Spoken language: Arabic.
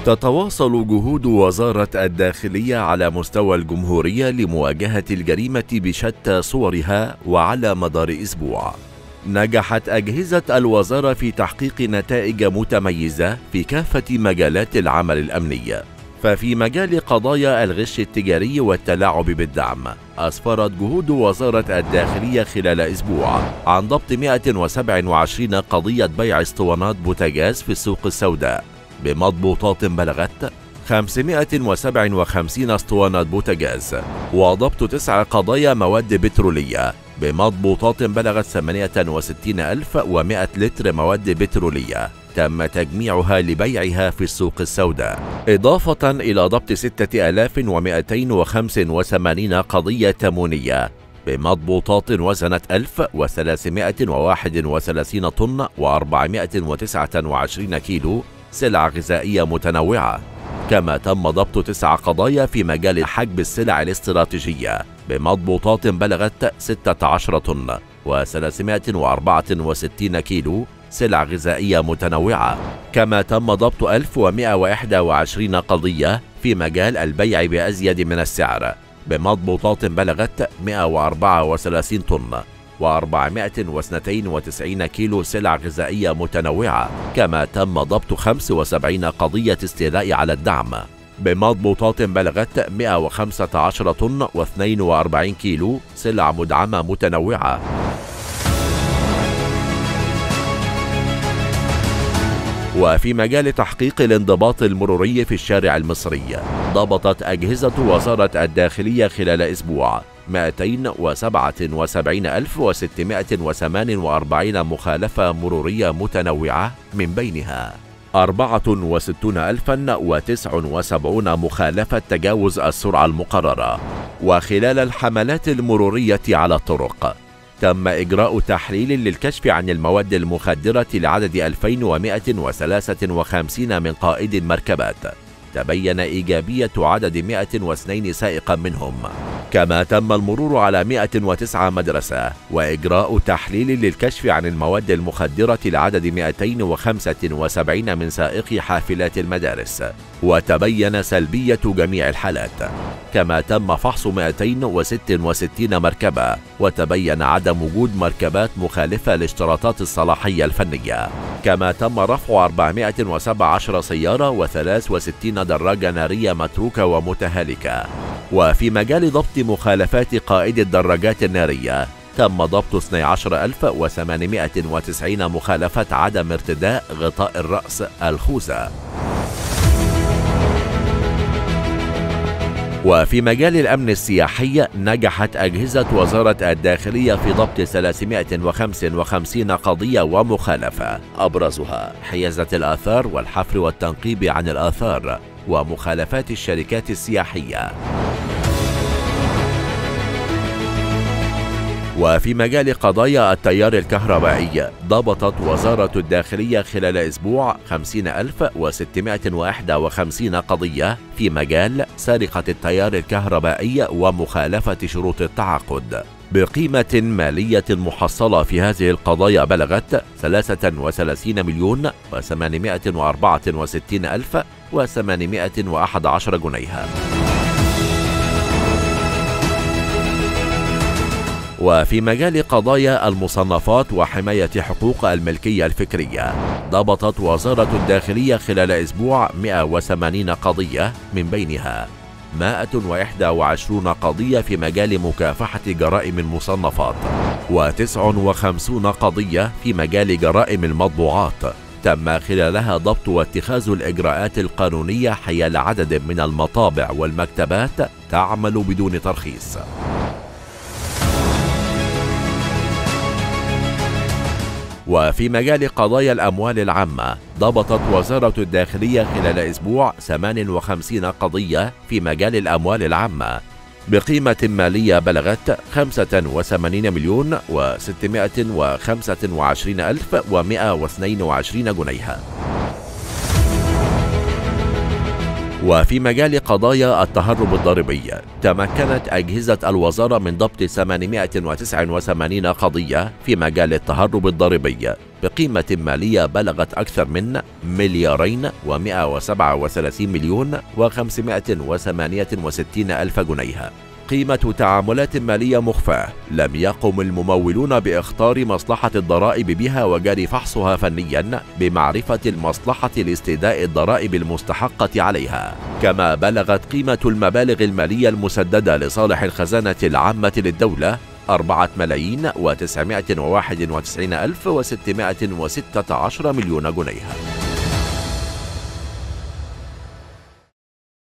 تتواصل جهود وزارة الداخلية على مستوى الجمهورية لمواجهة الجريمة بشتى صورها. وعلى مدار أسبوع نجحت أجهزة الوزارة في تحقيق نتائج متميزة في كافة مجالات العمل الأمني. ففي مجال قضايا الغش التجاري والتلاعب بالدعم، أسفرت جهود وزارة الداخلية خلال أسبوع عن ضبط 127 قضية بيع اسطوانات بوتاجاز في السوق السوداء بمضبوطات بلغت 557 اسطوانة بوتاجاز، وضبط 9 قضايا مواد بترولية بمضبوطات بلغت 68100 لتر مواد بترولية تم تجميعها لبيعها في السوق السوداء، إضافة إلى ضبط 6285 قضية تموينية بمضبوطات وزنت 1331 طن و429 كيلو سلع غذائية متنوعة. كما تم ضبط 9 قضايا في مجال حجب السلع الاستراتيجية بمضبوطات بلغت 16 طن و364 كيلو سلع غذائية متنوعة. كما تم ضبط 1121 قضية في مجال البيع بأزيد من السعر بمضبوطات بلغت 134 طن و492 كيلو سلع غذائية متنوعة. كما تم ضبط 75 قضية استيلاء على الدعم بمضبوطات بلغت 115 طن و42 كيلو سلع مدعمة متنوعة. وفي مجال تحقيق الانضباط المروري في الشارع المصري، ضبطت أجهزة وزارة الداخلية خلال أسبوع 277,648 مخالفة مرورية متنوعة، من بينها 64,079 مخالفة تجاوز السرعة المقررة. وخلال الحملات المرورية على الطرق تم إجراء تحليل للكشف عن المواد المخدرة لعدد 2153 من قائد المركبات، تبين إيجابية عدد 102 سائقا منهم. كما تم المرور على 109 مدرسة وإجراء تحليل للكشف عن المواد المخدرة لعدد 275 من سائقي حافلات المدارس، وتبين سلبية جميع الحالات. كما تم فحص 266 مركبة وتبين عدم وجود مركبات مخالفة لاشتراطات الصلاحية الفنية. كما تم رفع 417 سيارة و63 دراجة نارية متروكة ومتهالكة. وفي مجال ضبط مخالفات قائد الدراجات النارية تم ضبط 12890 مخالفة عدم ارتداء غطاء الرأس الخوذة. وفي مجال الأمن السياحي نجحت أجهزة وزارة الداخلية في ضبط 355 قضية ومخالفة، أبرزها حيازة الآثار والحفر والتنقيب عن الآثار ومخالفات الشركات السياحية. وفي مجال قضايا التيار الكهربائي ضبطت وزارة الداخلية خلال أسبوع 50,651 قضية في مجال سرقة التيار الكهربائي ومخالفة شروط التعاقد، بقيمة مالية محصلة في هذه القضايا بلغت 33,864,811 جنيها. وفي مجال قضايا المصنفات وحماية حقوق الملكية الفكرية ضبطت وزارة الداخلية خلال أسبوع 180 قضية، من بينها 121 قضية في مجال مكافحة جرائم المصنفات و59 قضية في مجال جرائم المطبوعات. تم خلالها ضبط واتخاذ الإجراءات القانونية حيال عدد من المطابع والمكتبات تعمل بدون ترخيص. وفي مجال قضايا الأموال العامة ضبطت وزارة الداخلية خلال أسبوع 58 قضية في مجال الأموال العامة بقيمة مالية بلغت 85,625,122 جنيها. وفي مجال قضايا التهرب الضريبي، تمكنت أجهزة الوزارة من ضبط 889 قضية في مجال التهرب الضريبي بقيمة مالية بلغت أكثر من 2,137,568,000 جنيه، قيمة تعاملات مالية مخفاة لم يقم الممولون بإخطار مصلحة الضرائب بها وجري فحصها فنيا بمعرفة المصلحة لاستيداء الضرائب المستحقة عليها. كما بلغت قيمة المبالغ المالية المسددة لصالح الخزانة العامة للدولة 4,991,616 مليون جنيه.